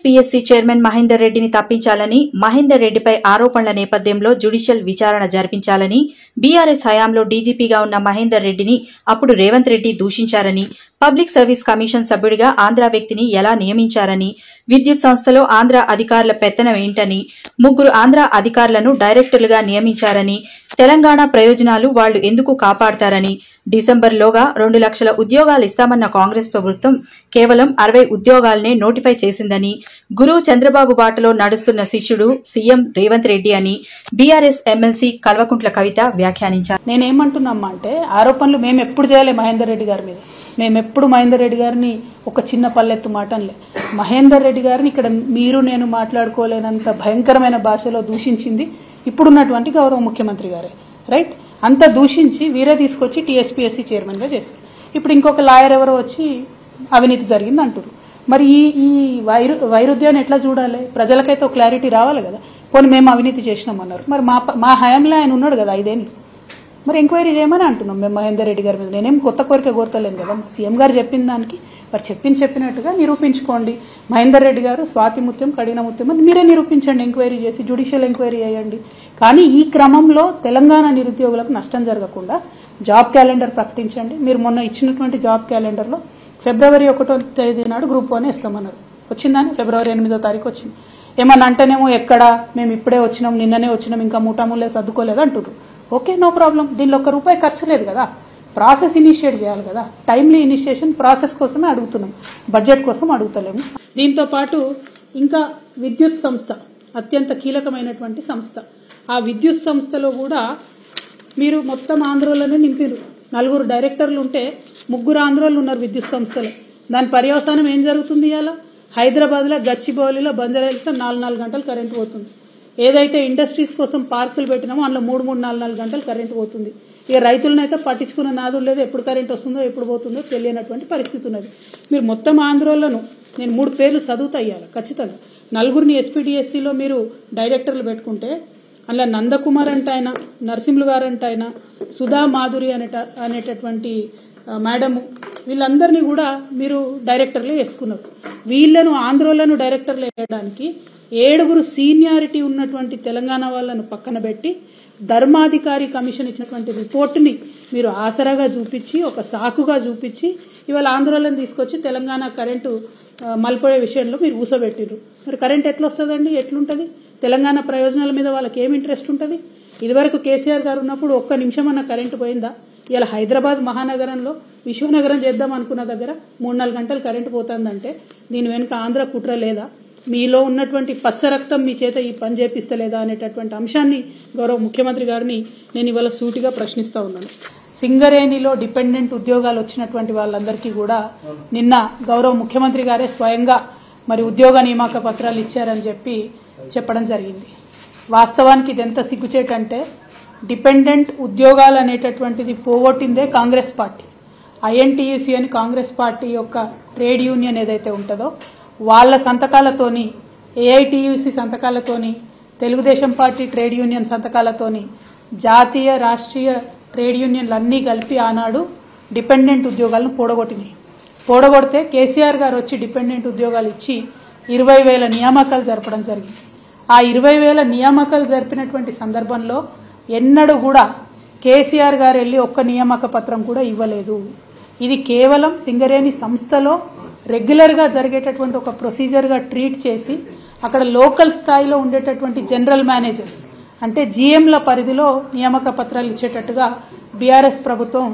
TSPSC chairman Mahender రెడ్డిని తప్పించాలని, మహేందర్ రెడ్డిపై ఆరోపణల నేపథ్యంలో జ్యుడిషియల్ విచారణ జరిపించాలని, బీఆర్ఎస్ హయాంలో డీజీపీగా ఉన్న మహేందర్ రెడ్డిని అప్పుడు రేవంత్ రెడ్డి దూషించారని, పబ్లిక్ సర్వీస్ కమిషన్ సభ్యుడిగా ఆంధ్ర వ్యక్తిని ఎలా నియమించారని, విద్యుత్ సంస్థలో ఆంధ్ర అధికారుల పెత్తనం ఏంటని, 3 ఆంధ్ర అధికారులను డైరెక్టర్లుగా నియమించారని, తెలంగాణ ప్రయోజనాలు వాళ్లు ఎందుకు కాపాడతారని, డిసెంబర్లోగా 2 లక్షల ఉద్యోగాలు ఇస్తామన్న కాంగ్రెస్ ప్రభుత్వం కేవలం 60 ఉద్యోగాలనే నోటిఫై చేసిందని, గురువు చంద్రబాబు బాటలో నడుస్తున్న శిష్యుడు సీఎం రేవంత్ రెడ్డి అని బీఆర్ఎస్ ఎమ్మెల్సీ కల్వకుంట్ల కవిత వ్యాఖ్యానించారు. నేనేమంటున్నామా అంటే, ఆరోపణలు మేము ఎప్పుడు చేయలే మహేందర్ రెడ్డి గారి మీద. మేమెప్పుడు మహేందర్ రెడ్డి గారిని ఒక చిన్న పల్లెత్తు మాటలే. మహేందర్ రెడ్డి గారిని ఇక్కడ మీరు నేను మాట్లాడుకోలేనంత భయంకరమైన భాషలో దూషించింది ఇప్పుడున్నటువంటి గౌరవ ముఖ్యమంత్రి గారే. రైట్, అంత దూషించి వీరే తీసుకొచ్చి టీఎస్పీఎస్సీ చైర్మన్గా చేశారు. ఇప్పుడు ఇంకొక లాయర్ ఎవరో వచ్చి అవినీతి జరిగింది అంటారు. మరి ఈ వైరుధ్యాన్ని ఎట్లా చూడాలి? ప్రజలకైతే ఒక క్లారిటీ రావాలి కదా. పోనీ మేము అవినీతి చేసినామన్నారు, మరి మా హయాంలో ఆయన ఉన్నాడు కదా 5 ఏళ్ళు. మరి ఎంక్వైరీ చేయమని అంటున్నాం మేము మహేందర్ రెడ్డి గారి మీద. నేనేం కొత్త కోరిక కోరతలేను కదా. సీఎం గారు చెప్పిన దానికి మరి చెప్పినట్టుగా నిరూపించుకోండి. మహేందర్ రెడ్డి గారు స్వాతి ముత్యం కడిగిన ముత్యం అని మీరే నిరూపించండి, ఎంక్వైరీ చేసి జ్యుడిషియల్ ఎంక్వైరీ చేయండి. కానీ ఈ క్రమంలో తెలంగాణ నిరుద్యోగులకు నష్టం జరగకుండా జాబ్ క్యాలెండర్ ప్రకటించండి. మీరు మొన్న ఇచ్చినటువంటి జాబ్ క్యాలెండర్లో ఫిబ్రవరి 1వ తేదీ నాడు గ్రూప్ 1 ఇస్తామన్నారు. వచ్చిందని ఫిబ్రవరి 8వ తారీఖు వచ్చింది. ఏమన్నా అంటేనేమో ఎక్కడ మేము ఇప్పుడే వచ్చినాం, నిన్ననే వచ్చినాం, ఇంకా మూటాములే సర్దుకోలేదు అంటున్నారు. Okay, no problem. దీనిలో ₹1 ఖర్చు లేదు కదా. ప్రాసెస్ ఇనిషియేట్ చేయాలి కదా. టైమ్లీ ఇనిషియేషన్ ప్రాసెస్ కోసమే అడుగుతున్నాం, బడ్జెట్ కోసం అడుగుతలేము. దీంతో పాటు ఇంకా విద్యుత్ సంస్థ అత్యంత కీలకమైనటువంటి సంస్థ. ఆ విద్యుత్ సంస్థలో కూడా మీరు మొత్తం ఆంధ్రలోనే నింపారు. 4 డైరెక్టర్లు ఉంటే 3 ఆంధ్రోళ్ళు ఉన్నారు విద్యుత్ సంస్థలో. దాని పర్యవసానం ఏం జరుగుతుంది? ఇలా హైదరాబాద్లో గచ్చిబౌలిలో బంజారాహిల్స్లో 4 గంటలు కరెంటు పోతుంది. ఏదైతే ఇండస్ట్రీస్ కోసం పార్కులు పెట్టినామో అందులో 3 గంటలు కరెంటు పోతుంది. ఇక రైతులనైతే పట్టించుకున్న నాదులు లేదు. ఎప్పుడు కరెంట్ వస్తుందో ఎప్పుడు పోతుందో తెలియనటువంటి పరిస్థితి ఉన్నది. మీరు మొత్తం ఆంధ్రోళ్లను నేను 3 పేర్లు చదువుతా ఇయ్యాలి ఖచ్చితంగా. 4 ఎస్పీడీఎస్సీలో మీరు డైరెక్టర్లు పెట్టుకుంటే అందులో నందకుమార్ అంటే ఆయన, నరసింహులు గారు అంటే ఆయన, సుధా మాధురి అనేటటువంటి మేడము, వీళ్ళందరినీ కూడా మీరు డైరెక్టర్లు వేసుకున్నారు. వీళ్లను ఆంధ్రోళ్లను డైరెక్టర్లు వేయడానికి 7 సీనియారిటీ ఉన్నటువంటి తెలంగాణ వాళ్ళను పక్కన పెట్టి ధర్మాధికారి కమిషన్ ఇచ్చినటువంటి రిపోర్టుని మీరు ఆసరాగా చూపించి, ఒక సాకుగా చూపించి ఇవాళ ఆంధ్రోళన తీసుకొచ్చి తెలంగాణ కరెంటు మలిపోయే విషయంలో మీరు ఊసబెట్టిరు. మరి కరెంట్ ఎట్లా వస్తుందండి? ఎట్లుంటది? తెలంగాణ ప్రయోజనాల మీద వాళ్ళకి ఏం ఇంట్రెస్ట్ ఉంటుంది? ఇదివరకు కేసీఆర్ గారు ఉన్నప్పుడు 1 నిమిషం అన్న కరెంటు పోయిందా? ఇలా హైదరాబాద్ మహానగరంలో విశ్వనగరం చేద్దాం అనుకున్న దగ్గర 3-4 గంటలు కరెంటు పోతుందంటే దీని వెనుక ఆంధ్ర కుట్ర లేదా? మీలో ఉన్నటువంటి పచ్చ రక్తం మీ చేత ఈ పని చేపిస్తలేదా అనేటటువంటి అంశాన్ని గౌరవ ముఖ్యమంత్రి గారిని నేను ఇవాళ సూటిగా ప్రశ్నిస్తా ఉన్నాను. సింగరేణిలో డిపెండెంట్ ఉద్యోగాలు వచ్చినటువంటి వాళ్ళందరికీ కూడా నిన్న గౌరవ ముఖ్యమంత్రి గారే స్వయంగా మరి ఉద్యోగ నియామక పత్రాలు ఇచ్చారని చెప్పడం జరిగింది. వాస్తవానికి ఇది ఎంత సిగ్గుచేటంటే, డిపెండెంట్ ఉద్యోగాలు అనేటటువంటిది పోగొట్టిందే కాంగ్రెస్ పార్టీ. ఐఎన్టీయూసీ అని కాంగ్రెస్ పార్టీ యొక్క ట్రేడ్ యూనియన్ ఏదైతే ఉంటుందో వాళ్ళ సంతకాలతోని, ఏఐటీయూసీ సంతకాలతోని, తెలుగుదేశం పార్టీ ట్రేడ్ యూనియన్ సంతకాలతోని జాతీయ రాష్ట్రీయ ట్రేడ్ యూనియన్లు అన్నీ కలిపి ఆనాడు డిపెండెంట్ ఉద్యోగాలను పోడగొడితే కేసీఆర్ గారు వచ్చి డిపెండెంట్ ఉద్యోగాలు ఇచ్చి 20,000 నియామకాలు జరపడం జరిగింది. ఆ 20,000 నియామకాలు జరిపినటువంటి సందర్భంలో ఎన్నడూ కూడా కేసీఆర్ గారు వెళ్లి 1 నియామక పత్రం కూడా ఇవ్వలేదు. ఇది కేవలం సింగరేణి సంస్థలో రెగ్యులర్ గా జరిగేటటువంటి ఒక ప్రొసీజర్ గా ట్రీట్ చేసి అక్కడ లోకల్ స్థాయిలో ఉండేటటువంటి జనరల్ మేనేజర్స్ అంటే జీఎంల పరిధిలో నియామక పత్రాలు ఇచ్చేటట్టుగా బీఆర్ఎస్ ప్రభుత్వం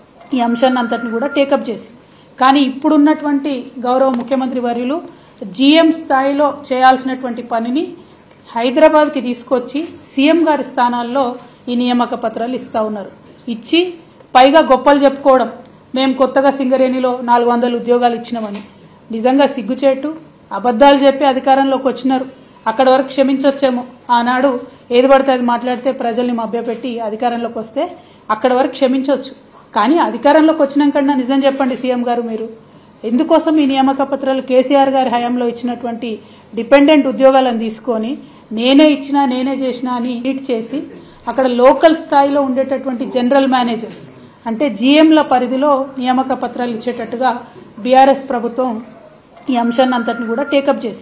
ఈ అంశాన్ని అంతటిని కూడా టేకప్ చేసి, కానీ ఇప్పుడున్నటువంటి గౌరవ ముఖ్యమంత్రి వర్యులు జీఎం స్థాయిలో చేయాల్సినటువంటి పనిని హైదరాబాద్కి తీసుకొచ్చి సీఎం గారి స్థానాల్లో ఈ నియామక పత్రాలు ఇస్తా ఉన్నారు. ఇచ్చి పైగా గొప్పలు చెప్పుకోవడం, మేము కొత్తగా సింగరేణిలో 400 ఉద్యోగాలు ఇచ్చినామని. నిజంగా సిగ్గుచేటు. అబద్దాలు చెప్పి అధికారంలోకి వచ్చినారు. అక్కడ వరకు క్షమించొచ్చేమో. ఆనాడు ఏది పడితే అది మాట్లాడితే ప్రజల్ని మభ్యపెట్టి అధికారంలోకి వస్తే అక్కడ వరకు క్షమించవచ్చు. కానీ అధికారంలోకి వచ్చినాకన్నా నిజం చెప్పండి సీఎం గారు, మీరు ఎందుకోసం ఈ నియామక పత్రాలు కేసీఆర్ గారి హయాంలో ఇచ్చినటువంటి డిపెండెంట్ ఉద్యోగాలను తీసుకొని నేనే ఇచ్చినా నేనే చేసినా అని ట్వీట్ చేసి అక్కడ లోకల్ స్థాయిలో ఉండేటటువంటి జనరల్ మేనేజర్స్ అంటే జీఎంల పరిధిలో నియామక పత్రాలు ఇచ్చేటట్టుగా బీఆర్ఎస్ ప్రభుత్వం ఈ అంశాన్ని అంతటిని కూడా టేకప్ చేసి,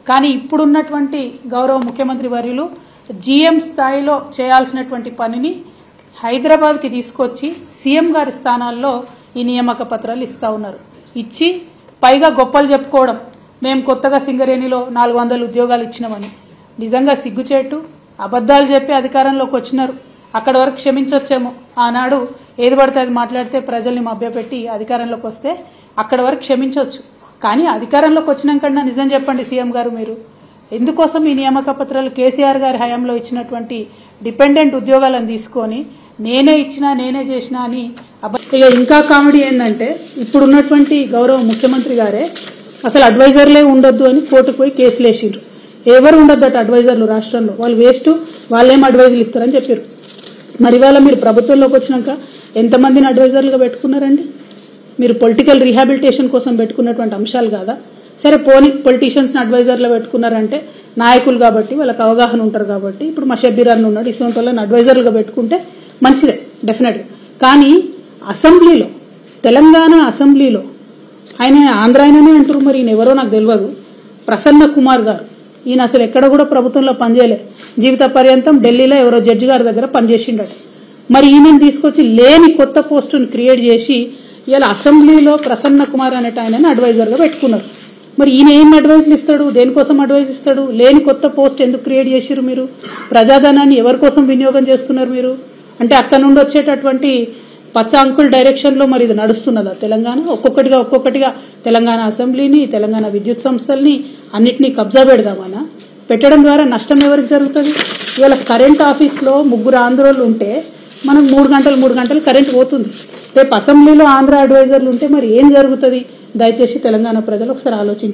కానీ ఇప్పుడున్నటువంటి గౌరవ ముఖ్యమంత్రి వర్యులు జీఎం స్థాయిలో చేయాల్సినటువంటి పనిని హైదరాబాద్కి తీసుకొచ్చి సీఎం గారి స్థానాల్లో ఈ నియామక పత్రాలు ఇస్తా ఉన్నారు. ఇచ్చి పైగా గొప్పలు చెప్పుకోవడం, మేము కొత్తగా సింగరేణిలో 400 ఉద్యోగాలు ఇచ్చినామని. నిజంగా సిగ్గుచేటు. అబద్దాలు చెప్పి అధికారంలోకి వచ్చినారు. అక్కడి వరకు క్షమించవచ్చేమో. ఆనాడు ఏది పడితే అది మాట్లాడితే ప్రజల్ని మభ్యపెట్టి అధికారంలోకి వస్తే అక్కడి వరకు క్షమించవచ్చు. కానీ అధికారంలోకి వచ్చినాకన్నా నిజం చెప్పండి సీఎం గారు, మీరు ఎందుకోసం ఈ నియామక పత్రాలు కేసీఆర్ గారి హయాంలో ఇచ్చినటువంటి డిపెండెంట్ ఉద్యోగాలను తీసుకొని నేనే ఇచ్చినా నేనే చేసినా అని. ఇక ఇంకా కామెడీ ఏంటంటే ఇప్పుడున్నటువంటి గౌరవ ముఖ్యమంత్రి గారే అసలు అడ్వైజర్లే ఉండొద్దు అని కోర్టుకు పోయి కేసులు వేసిండ్రు. ఎవరు ఉండొద్దట అడ్వైజర్లు రాష్ట్రంలో, వాళ్ళు వేస్ట్, వాళ్ళేం అడ్వైజర్లు ఇస్తారని చెప్పారు. మరి ఇవాళ మీరు ప్రభుత్వంలోకి వచ్చినాక ఎంతమందిని అడ్వైజర్లుగా పెట్టుకున్నారండి? మీరు పొలిటికల్ రీహాబిలిటేషన్ కోసం పెట్టుకున్నటువంటి అంశాలు కాదా? సరే పోనీ పొలిటీషియన్స్ని అడ్వైజర్లో పెట్టుకున్నారంటే నాయకులు కాబట్టి వాళ్ళకి అవగాహన ఉంటారు కాబట్టి. ఇప్పుడు మా షబ్బీర్ అన్న ఉన్నాడు, ఇటువంటి వాళ్ళని అడ్వైజర్లుగా పెట్టుకుంటే మంచిదే డెఫినెట్గా. కానీ అసెంబ్లీలో, తెలంగాణ అసెంబ్లీలో ఆయన ఆంధ్ర ఆయననే అంటారు, మరి ఈయన ఎవరో నాకు తెలియదు, ప్రసన్న కుమార్ గారు, ఈయన అసలు ఎక్కడ కూడా ప్రభుత్వంలో పనిచేయలే, జీవిత పర్యంతం ఢిల్లీలో ఎవరో జడ్జి గారి దగ్గర పనిచేసిండట. మరి ఈయనని తీసుకొచ్చి లేని కొత్త పోస్టును క్రియేట్ చేసి ఇలా అసెంబ్లీలో ప్రసన్న కుమార్ అనేట ఆయనని అడ్వైజర్గా పెట్టుకున్నారు. మరి ఈయన ఏం అడ్వైజులు ఇస్తాడు? దేనికోసం అడ్వైజ్ ఇస్తాడు? లేని కొత్త పోస్ట్ ఎందుకు క్రియేట్ చేసిరు? మీరు ప్రజాధనాన్ని ఎవరి కోసం వినియోగం చేస్తున్నారు మీరు? అంటే అక్కడ నుండి వచ్చేటటువంటి పచ్చ అంకుల్ డైరెక్షన్ లో మరి ఇది నడుస్తున్నదా తెలంగాణ? ఒక్కొక్కటిగా తెలంగాణ అసెంబ్లీని, తెలంగాణ విద్యుత్ సంస్థల్ని అన్నిటినీ కబ్జా పెడదామనా? పెట్టడం ద్వారా నష్టం ఎవరికి జరుగుతుంది? ఇవాళ కరెంట్ ఆఫీస్లో 3 ఆంధ్రోళ్ళు ఉంటే మనం 3 గంటలు కరెంట్ పోతుంది. రేపు అసెంబ్లీలో ఆంధ్ర అడ్వైజర్లు ఉంటే మరి ఏం జరుగుతుంది? దయచేసి తెలంగాణ ప్రజలు ఒకసారి ఆలోచించండి.